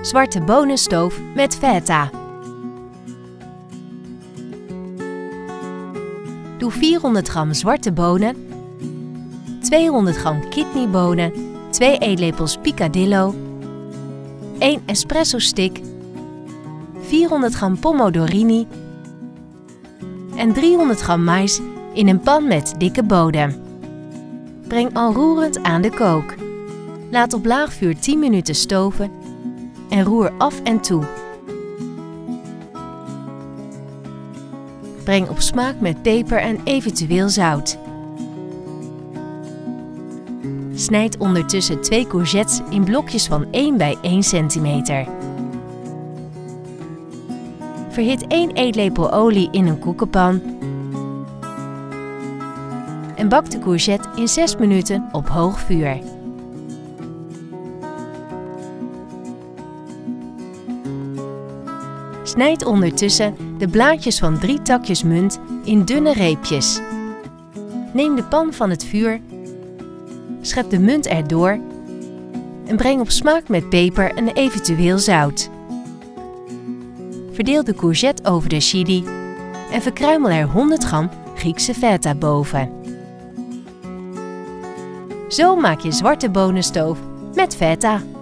Zwarte bonenstoof met feta. Doe 400 gram zwarte bonen, 200 gram kidneybonen, 2 eetlepels picadillo, 1 espresso stick, 400 gram pomodorini en 300 gram mais in een pan met dikke bodem. Breng al roerend aan de kook. Laat op laag vuur 10 minuten stoven en roer af en toe. Breng op smaak met peper en eventueel zout. Snijd ondertussen 2 courgettes in blokjes van 1 bij 1 centimeter. Verhit 1 eetlepel olie in een koekenpan en bak de courgette in 6 minuten op hoog vuur. Snijd ondertussen de blaadjes van 3 takjes munt in dunne reepjes. Neem de pan van het vuur, schep de munt erdoor en breng op smaak met peper en eventueel zout. Verdeel de courgette over de chili en verkruimel er 100 gram Griekse feta boven. Zo maak je zwarte bonenstoof met feta.